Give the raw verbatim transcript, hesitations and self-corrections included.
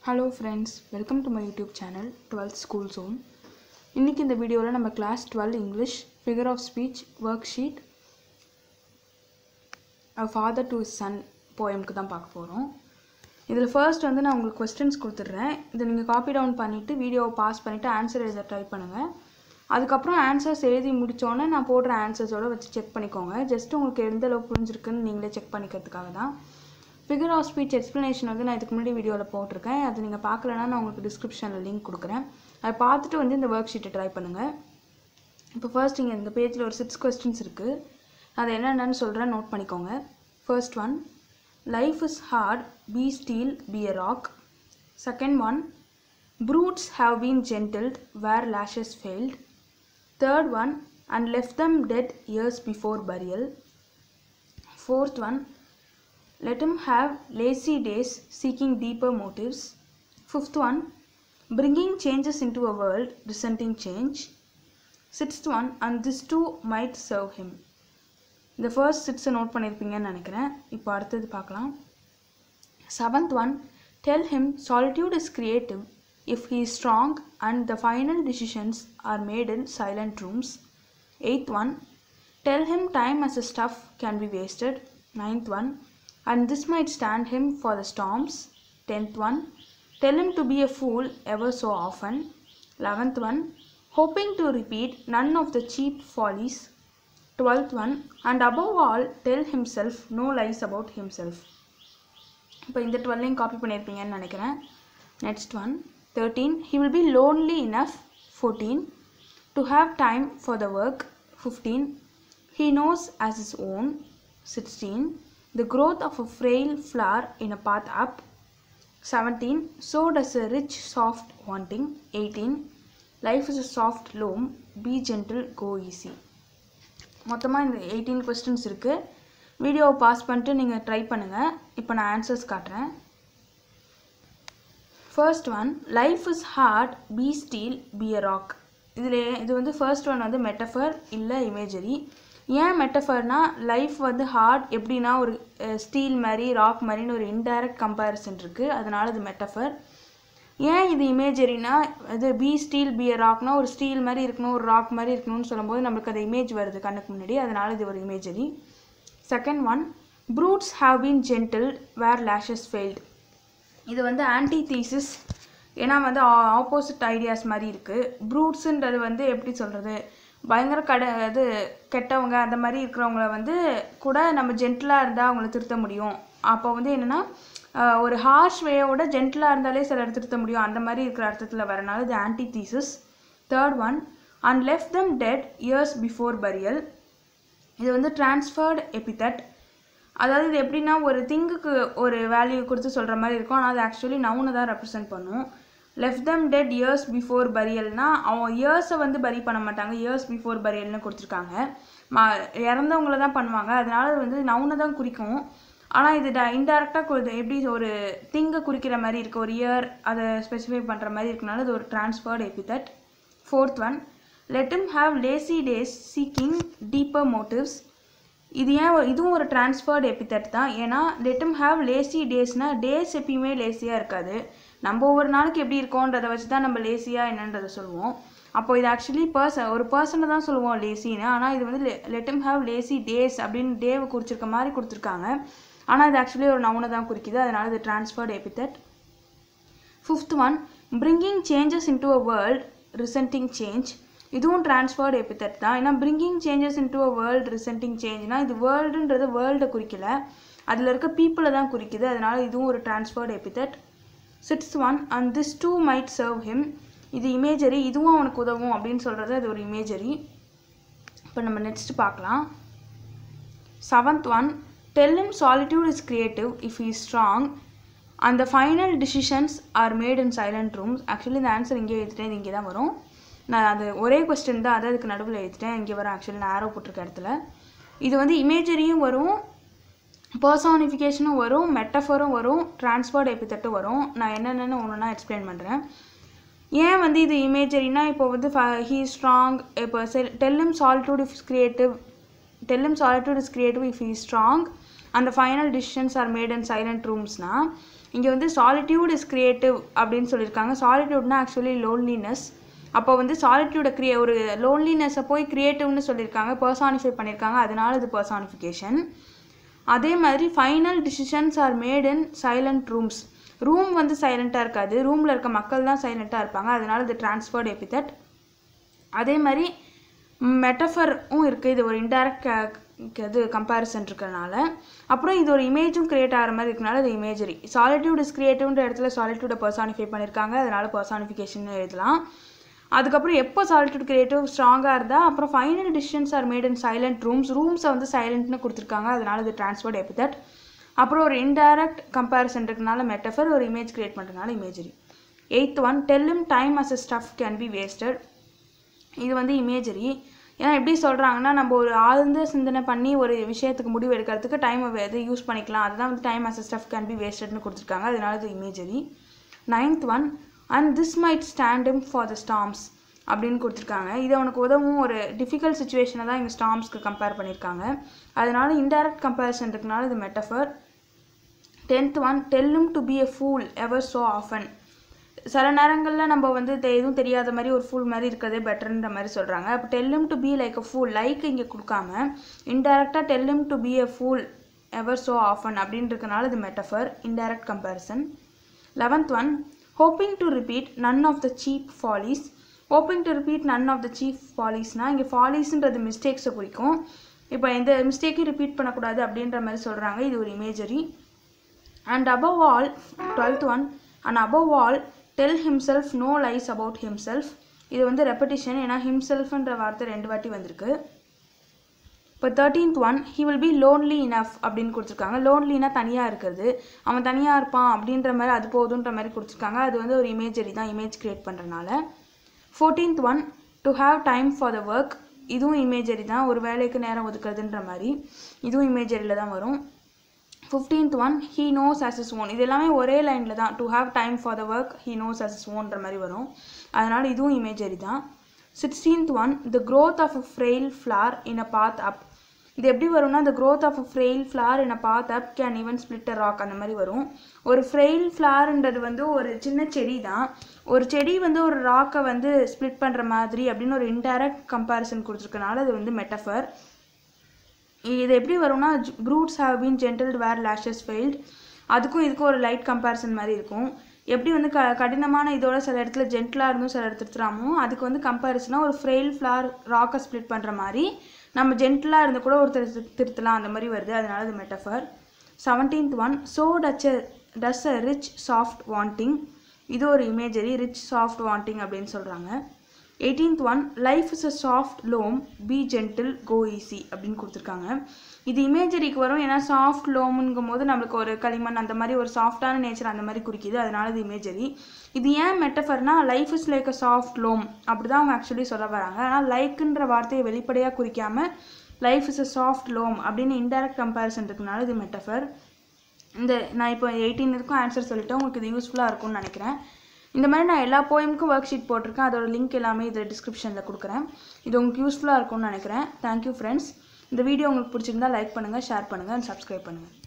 Hello friends, welcome to my YouTube channel twelfth School Zone. இன்னைக்கு இந்த வீடியோல நம்ம class twelve English figure of speech worksheet A father to his son poemக்கு தான் பார்க்க போறோம். இதில் ஃபர்ஸ்ட் வந்து நான் உங்களுக்கு क्वेश्चंस கொடுத்துறேன். இதை நீங்க காப்பி டவுன் பண்ணிட்டு வீடியோவை பாஸ் பண்ணிட்டு ஆன்சர் எழுத ட்ரை பண்ணுங்க. அதுக்கு அப்புறம் ஆன்சர்ஸ் எழுதி முடிச்சோனே நான் போடுற ஆன்சர்ஸோட வச்சு செக் பண்ணிக்கோங்க. ஜஸ்ட் உங்களுக்கு எந்த அளவுக்கு புரிஞ்சிருக்குன்னு நீங்களே செக் பண்ணிக்கிறதுக்காக தான். Figure of speech explanation வந்து நான் இதுக்கு முன்னாடி வீடியோவில் போட்டிருக்கேன். அது நீங்கள் பார்க்கலன்னா நான் உங்களுக்கு டிஸ்கிரிப்ஷனில் லிங்க் கொடுக்குறேன். அதை பார்த்துட்டு வந்து இந்த ஒர்க் ஷீட்டை ட்ரை பண்ணுங்கள். இப்போ ஃபர்ஸ்ட் இங்கே இந்த பேஜில் ஒரு சிக்ஸ் கொஸ்டின்ஸ் இருக்குது. அது என்னென்னு சொல்கிறேன், நோட் பண்ணிக்கோங்க. First one, life is hard, be steel, be a rock. Second one, brutes have been gentled where lashes failed. Third one, and left them dead years before burial. Fourth one, let him have lazy days seeking deeper motives. Fifth one, bringing changes into a world resenting change. Sixth one, and this too might serve him. The first six note பண்ணிருப்பீங்கன்னு நினைக்கிறேன். இப்போ அடுத்தது பார்க்கலாம். Seventh one, tell him solitude is creative if he is strong and the final decisions are made in silent rooms. Eighth one, tell him time as a stuff can be wasted. Ninth one, and this might stand him for the storms. Tenth one, tell him to be a fool ever so often. Eleventh one, hoping to repeat none of the cheap follies. Twelfth one, and above all tell himself no lies about himself. இப்போ இந்த டுவெல்லையும் copy பண்ணியிருப்பீங்கன்னு நினைக்கிறேன். Next one, thirteen, he will be lonely enough. Fourteen, to have time for the work. Fifteen, he knows as his own. Sixteen, the growth of a frail flower in a path up. Seventeen, so does a rich soft wanting. Eighteen, life is a soft loam, be gentle, go easy. மொத்தமாக இந்த eighteen questions இருக்குது. வீடியோவை pass பண்ணிட்டு நீங்கள் try பண்ணுங்கள். இப்போ நான் answers காட்டுறேன். First one, life is hard, be steel, be a rock. இதில் இது வந்து ஃபர்ஸ்ட் ஒன் வந்து மெட்டஃபர் இல்லை இமேஜரி. ஏன் மெட்டஃபர்னா, லைஃப் வந்து ஹார்ட் எப்படின்னா ஒரு ஸ்டீல் மாதிரி ராக் மாதிரின்னு ஒரு இன்டைரக்ட் கம்பேரிசன் இருக்குது, அதனால இது மெட்டஃபர். ஏன் இது இமேஜரினா, இது பி ஸ்டீல் பி a ராக்னா ஒரு ஸ்டீல் மாதிரி இருக்கணும், ஒரு ராக் மாதிரி இருக்கணும்னு சொல்லும்போது நம்மளுக்கு அது இமேஜ் வருது கண்ணுக்கு முன்னாடி, அதனால இது ஒரு imagery. Second one, brutes have been gentled where lashes failed. இது வந்து ஆன்டி தீசிஸ், ஏன்னா வந்து ஆப்போசிட் ஐடியாஸ் மாதிரி இருக்குது. ப்ரூட்ஸுன்றது வந்து எப்படி சொல்கிறது, பயங்கர கடை இது கெட்டவங்க அந்த மாதிரி இருக்கிறவங்கள வந்து கூட நம்ம ஜென்டிலாக இருந்தால் அவங்கள திருத்த முடியும். அப்போ வந்து என்னென்னா ஒரு ஹார்ஷ் வேயோட ஜென்டிலாக இருந்தாலே சிலர் திருத்த முடியும், அந்த மாதிரி இருக்கிற அர்த்தத்தில் வரனால இது anti thesis. Third one, and left them dead years before burial. இது வந்து டிரான்ஸ்ஃபர்டு எபித்தட். அதாவது இது எப்படின்னா ஒரு திங்குக்கு ஒரு வேல்யூ கொடுத்து சொல்கிற மாதிரி இருக்கும், ஆனால் அது ஆக்சுவலி நவுனை தான் ரெப்ரசென்ட் பண்ணும். Left them dead years before பரியல்னா அவங்க இயர்ஸை வந்து பரி பண்ண மாட்டாங்க, இயர்ஸ் பிஃபோர் பரியல்னு கொடுத்துருக்காங்க. மா இறந்தவங்கள தான் பண்ணுவாங்க, அதனால வந்து நவுனை தான் குறிக்கும். ஆனால் இது ட இன்டெரக்டாக எப்படி ஒரு திங்கை குறிக்கிற மாதிரி இருக்குது, ஒரு இயர் அதை ஸ்பெசிஃபை பண்ணுற மாதிரி இருக்கனால இது ஒரு transferred epithet. Fourth one, let him have lazy days seeking deeper motives. இது ஏன் இதுவும் ஒரு டிரான்ஸ்ஃபர்டு எபித்தட் தான். ஏன்னா லெட் him have lazy daysனால் டேஸ் எப்பயுமே லேசியாக இருக்காது, நம்ம ஒவ்வொரு நாளைக்கு எப்படி இருக்கோன்றதை வச்சு தான் நம்ம லேசியாக என்னன்றதை சொல்லுவோம். அப்போ இது ஆக்சுவலி பர்சன் ஒரு பர்சனை தான் சொல்லுவோம் லேசின்னு, ஆனால் இது வந்து let him have lazy days அப்படின்னு டேவை குறிச்சிருக்க மாதிரி கொடுத்துருக்காங்க, ஆனால் இது ஆக்சுவலி ஒரு நவுனை தான் குறிக்குது, அதனால இது transferred epithet. Fifth one, bringing changes into a world resenting change. இதுவும் டிரான்ஸ்ஃபர்டு எபித்தட் தான். ஏன்னா bringing changes into a world resenting சேஞ்ச்னா இது வேர்ல்டுன்றது வேர்ல்டை குறிக்கல, அதில் இருக்க பீப்புளை தான் குறிக்குது, அதனால இதுவும் ஒரு transferred epithet. Sixth one, and this too might serve him. இது இமேஜரி, இதுவும் அவனுக்கு உதவும் அப்படின்னு சொல்கிறது அது ஒரு இமேஜரி. இப்போ நம்ம நெக்ஸ்ட் பார்க்கலாம். Seventh one, tell him solitude is creative if he is strong and the final decisions are made in silent rooms. Actually இந்த ஆன்சர் இங்கே எழுதிட்டேன், இது இங்கே தான் வரும். நான் அது ஒரே கொஸ்டின் தான், அதை அதுக்கு நடுவில் எழுதிட்டேன், இங்கே வரும் ஆக்சுவலி நான் ஆரோ போட்டிருக்க இடத்துல. இது வந்து இமேஜரியும் வரும், பர்சானிஃபிகேஷனும் வரும், மெட்டஃபரும் வரும், டிரான்ஸ்ஃபர்டு எபித்தட்டும் வரும். நான் என்னென்னு ஒன்றுனா எக்ஸ்பிளைன் பண்ணுறேன். ஏன் வந்து இது இமேஜரினா, இப்போ வந்து ஹீ ஸ்ட்ராங், இப்போ tell him solitude if creative tell him solitude is creative if he is strong and the final decisions are made in silent rooms னா இங்கே வந்து சாலிட்யூட் இஸ் கிரியேட்டிவ் அப்படின்னு சொல்லியிருக்காங்க. சாலிட்யூட்னா ஆக்சுவலி லோன்லினஸ். அப்போ வந்து சாலிட்யூடை கிரியே ஒரு லோன்லினஸை போய் கிரியேட்டிவ்னு சொல்லியிருக்காங்க, பர்சானிஃபை பண்ணியிருக்காங்க, அதனால இது பர்சானிஃபிகேஷன். அதே மாதிரி final decisions are made in silent rooms. Room வந்து சைலண்ட்டாக இருக்காது, ரூமில் இருக்க மக்கள் தான் சைலண்ட்டாக இருப்பாங்க, அதனால இது டிரான்ஸ்ஃபர்ட் எபித்தட். அதே மாதிரி மெட்டஃபரும் இருக்குது, இது ஒரு இன்டைரக்ட் இது கம்பேரிசன் இருக்கிறனால. அப்புறம் இது ஒரு இமேஜும் கிரியேட் ஆகிற மாதிரி இருக்கனால இது இமேஜரி. சாலிட்யூட் இஸ் கிரியேட்டிவ்ன்ற இடத்துல சாலிட்யூடை பர்சானிஃபை பண்ணியிருக்காங்க, அதனால பர்சானிஃபிகேஷன் எழுதலாம். அதுக்கப்புறம் எப்போ சாலிட்யூட் கிரியேட்டிவ் ஸ்ட்ராங்காக இருந்தால் அப்புறம் final decisions are made in silent rooms. ரூம்ஸை வந்து சைலண்ட்னு கொடுத்துருக்காங்க, அதனால இது டிரான்ஸ்ஃபர்ட் எபித்தட். அப்புறம் ஒரு இன்டைரக்ட் கம்பேரிசன் இருக்கனால மெட்டஃபர், ஒரு இமேஜ் கிரியேட் பண்ணுறதுனால imagery. Eighth one tell him time as a stuff can be wasted. இது வந்து இமேஜரி. ஏன்னா எப்படி சொல்கிறாங்கன்னா, நம்ம ஒரு ஆழ்ந்த சிந்தனை பண்ணி ஒரு விஷயத்துக்கு முடிவு எடுக்கிறதுக்கு டைமை எது யூஸ் பண்ணிக்கலாம், அதுதான் வந்து time as a stuff can be வேஸ்டட்னு கொடுத்துருக்காங்க, அதனால இது imagery. Ninth one and this might stand him for the storms அப்படின்னு கொடுத்துருக்காங்க. இது அவனுக்கு உதவும் ஒரு டிஃபிகல்ட் சுச்சுவேஷனை தான் இங்கே ஸ்டார்ம்ஸ்க்கு கம்பேர் பண்ணியிருக்காங்க, அதனால இன்டைரக்ட் கம்பேரிசன் இருக்கனால இது metaphor. Tenth one tell him to be a fool ever so often. சில நேரங்களில் நம்ம வந்து எதுவும் தெரியாத மாதிரி ஒரு ஃபூல் மாதிரி இருக்கிறதே பெட்டர்ன்ற மாதிரி சொல்கிறாங்க. அப்போ tell him to be like a fool, like இங்கே கொடுக்காம இன்டைரக்டாக tell him to be a fool ever so often அப்படின்றதுனால இது metaphor, indirect comparison. Eleventh one hoping to repeat none of the cheap follies. Hoping to repeat none of the cheap ஃபாலிஸ்னால் இங்கே ஃபாலிஸ்ன்றது மிஸ்டேக்ஸை குறிக்கும். இப்போ எந்த மிஸ்டேக்கையும் ரிப்பீட் பண்ணக்கூடாது அப்படின்ற மாதிரி சொல்கிறாங்க, இது ஒரு imagery. And above all twelfth one and above all tell himself no lies about himself. இது வந்து ரெப்படிஷன், ஏன்னா ஹிம்செல்ஃப்ன்ற வார்த்தை ரெண்டு வாட்டி வந்திருக்கு. இப்போ thirteenth one he will be lonely enough அப்படின்னு கொடுத்துருக்காங்க. லோன்லினா தனியாக இருக்கிறது, அவன் தனியாக இருப்பான் அப்படின்ற மாதிரி அது போதுன்ற மாதிரி கொடுத்துருக்காங்க, அது வந்து ஒரு இமேஜரி தான், இமேஜ் கிரியேட் பண்ணுறதுனால. Fourteenth one to have time for the work. இதுவும் இமேஜரி தான், ஒரு வேலைக்கு நேரம் ஒதுக்குறதுன்ற மாதிரி, இதுவும் இமேஜரியில் தான் வரும். Fifteenth one he knows as is own. இது எல்லாமே ஒரே லைனில் தான், to have time for the work he knows as is ஓன்ற மாதிரி வரும், அதனால் இதுவும் இமேஜரி தான். Sixteenth one the growth of a frail flower in a path up. இது எப்படி வரும்னா, the growth of a frail flower in a path up can even split a rock அந்த மாதிரி வரும். ஒரு ஃப்ரெயில் ஃப்ளார்ன்றது வந்து ஒரு சின்ன செடி தான், ஒரு செடி வந்து ஒரு ராக்கை வந்து ஸ்பிளிட் பண்ணுற மாதிரி அப்படின்னு ஒரு இன்டைரக்ட் கம்பேரிசன் கொடுத்துருக்கனால அது வந்து மெட்டஃபர். இது எப்படி வரும்னா, brutes have been gentled where lashes failed. அதுக்கும் இதுக்கும் ஒரு லைட் கம்பேரிசன் மாதிரி இருக்கும். எப்படி வந்து க கடினமான இதோட சில இடத்துல ஜென்டிலாக இருந்தும் சில இடத்துல திருத்துறாமோ, அதுக்கு வந்து கம்பேரிசனாக ஒரு ஃப்ரெயில் ஃப்ளார் ராக்கை ஸ்ப்ளிட் பண்ணுற மாதிரி நம்ம ஜென்டிலாக இருந்து கூட ஒரு திரு திருத்தலாம் அந்த மாதிரி வருது, அதனால இது metaphor. Seventeenth one so touch does a rich soft wanting. இது ஒரு இமேஜரி, ரிச் சாஃப்ட் வாண்டிங் அப்படின்னு சொல்கிறாங்க. Eighteenth one life is a soft loam be gentle go easy அப்படின்னு கொடுத்துருக்காங்க. இது இமேஜரிக்கு வரும், ஏன்னா சாஃப்ட் லோமுங்கும் போது நம்மளுக்கு ஒரு களிமண் அந்த மாதிரி ஒரு சாஃப்டான நேச்சர் அந்த மாதிரி குறிக்குது, அதனால இது இமேஜரி. இது ஏன் மெட்டஃபர்னா, life is like a soft loam அப்படி தான் அவங்க ஆக்சுவலி சொல்ல வராங்க. ஆனால் லைக்குன்ற வார்த்தையை வெளிப்படையாக குறிக்காமல் life is a soft loam அப்படின்னு இன்டைரக்ட் கம்பேரிசன் இருக்குனால இது மெட்டஃபர். இந்த நான் இப்போ எயிட்டீன் இருக்கும் ஆன்சர் சொல்லிட்டேன், உங்களுக்கு இது யூஸ்ஃபுல்லாக இருக்கும்னு நினைக்கிறேன். இந்த மாதிரி நான் எல்லா போயமுக்கும் ஒர்க் ஷீட் போட்டிருக்கேன், அதோட லிங்க் எல்லாமே இதில் டிஸ்கிரிப்ஷனில் கொடுக்குறேன். இது உங்களுக்கு யூஸ்ஃபுல்லாக இருக்கும்னு நினைக்கிறேன். Thank you friends. இந்த வீடியோ உங்களுக்கு பிடிச்சிருந்தா லைக் பண்ணுங்கள், ஷேர் பண்ணுங்கள் அண்ட் சப்ஸ்கிரைப் பண்ணுங்கள்.